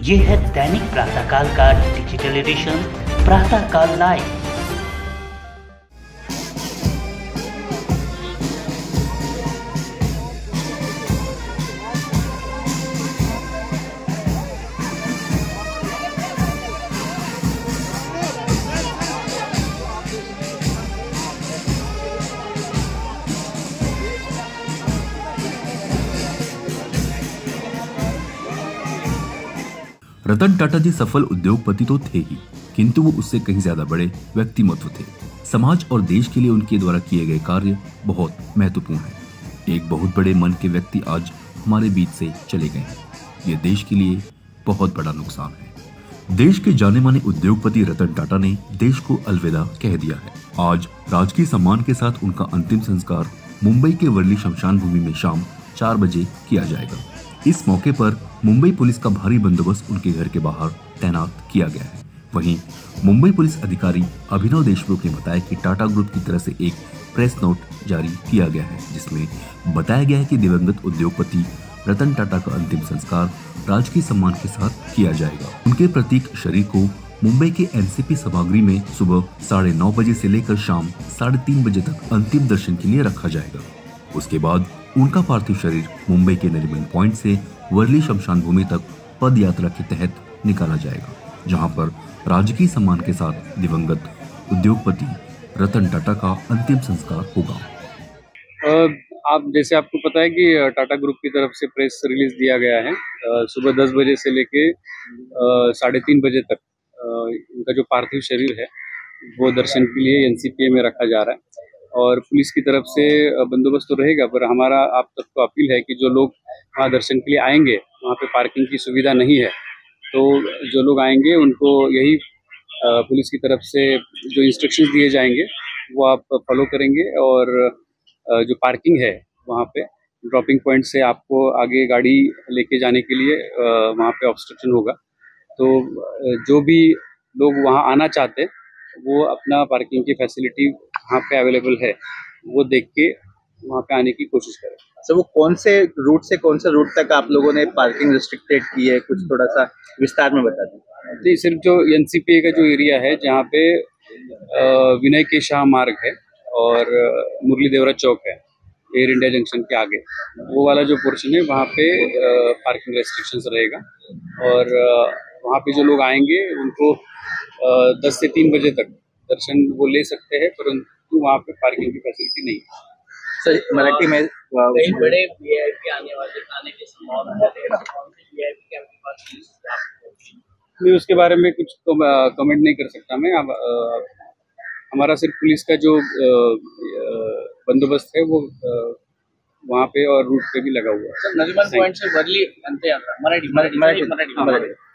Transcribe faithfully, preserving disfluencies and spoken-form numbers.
ये है दैनिक प्रातःकाल का digital edition Pratahkal live. Ratan Tata ji सफल उद्योगपति तो थे ही, किंतु वो उससे कहीं ज्यादा बड़े व्यक्तिमत्व थे। समाज और देश के लिए उनके द्वारा किए गए कार्य बहुत महत्वपूर्ण हैं। एक बहुत बड़े मन के व्यक्ति आज हमारे बीच से चले गए हैं। ये देश के लिए बहुत बड़ा नुकसान है। देश के जाने माने उद्योगपति रतन टाटा ने देश को अलविदा कह दिया है। आज राजकीय सम्मान के साथ उनका अंतिम संस्कार मुंबई के वर्ली शमशान भूमि में शाम चार बजे किया जाएगा। इस मौके पर मुंबई पुलिस का भारी बंदोबस्त उनके घर के बाहर तैनात किया गया है। वहीं मुंबई पुलिस अधिकारी अभिनव देशमुख ने बताया कि टाटा ग्रुप की तरफ से एक प्रेस नोट जारी किया गया है, जिसमें बताया गया है कि दिवंगत उद्योगपति रतन टाटा का अंतिम संस्कार राजकीय सम्मान के साथ किया जाएगा। उनके प्रतीक शरीर को मुंबई के एनसीपी सभागृह में सुबह साढ़े नौ बजे से लेकर शाम साढ़े तीन बजे तक अंतिम दर्शन के लिए रखा जाएगा। उसके बाद उनका पार्थिव शरीर मुंबई के नरीमन पॉइंट से वर्ली शमशान भूमि तक पद यात्रा के तहत निकाला जाएगा, जहां पर राजकीय सम्मान के साथ दिवंगत उद्योगपति रतन टाटा का अंतिम संस्कार होगा। आप जैसे आपको पता है कि टाटा ग्रुप की तरफ से प्रेस रिलीज दिया गया है। सुबह दस बजे से लेके साढ़े तीन बजे तक उनका जो पार्थिव शरीर है वो दर्शन के लिए एनसीपीए में रखा जा रहा है और पुलिस की तरफ से बंदोबस्त तो रहेगा, पर हमारा आप सबको अपील है कि जो लोग वहाँ दर्शन के लिए आएंगे वहाँ पे पार्किंग की सुविधा नहीं है, तो जो लोग आएंगे उनको यही पुलिस की तरफ से जो इंस्ट्रक्शंस दिए जाएंगे वो आप फॉलो करेंगे और जो पार्किंग है वहाँ पे ड्रॉपिंग पॉइंट से आपको आगे गाड़ी लेके जाने के लिए वहाँ पे ऑब्स्ट्रक्शन होगा। तो जो भी लोग वहाँ आना चाहते वो अपना पार्किंग की फैसिलिटी वहाँ पे अवेलेबल है वो देख के वहाँ पे आने की कोशिश करें। सर वो कौन से रूट से कौन से रूट तक आप लोगों ने पार्किंग रिस्ट्रिक्टेड की है, कुछ थोड़ा सा विस्तार में बता दें। जी, सिर्फ जो एनसीपीए का जो एरिया है जहाँ पे विनय के शाह मार्ग है और मुरली देवरा चौक है एयर इंडिया जंक्शन के आगे, वो वाला जो पोर्शन है वहाँ पे पार्किंग रेस्ट्रिक्शंस रहेगा और वहाँ पे जो लोग आएंगे उनको दस से तीन बजे तक दर्शन वो ले सकते हैं, परंतु वहाँ पे पार्किंग की फैसिलिटी नहीं है। सर मराठी में कई बड़े वीआईपी आने वाले आने के संभावना है, वीआईपी के आपके पास मैं उसके बारे में कुछ कमेंट नहीं कर सकता मैं। अब हमारा सिर्फ पुलिस का जो बंदोबस्त है वो वहाँ पे और रूट पे भी लगा हुआ है। नरीमन पॉइंट से वर्ली अंत्य यात्रा मराठी मराठी मराठी मराठी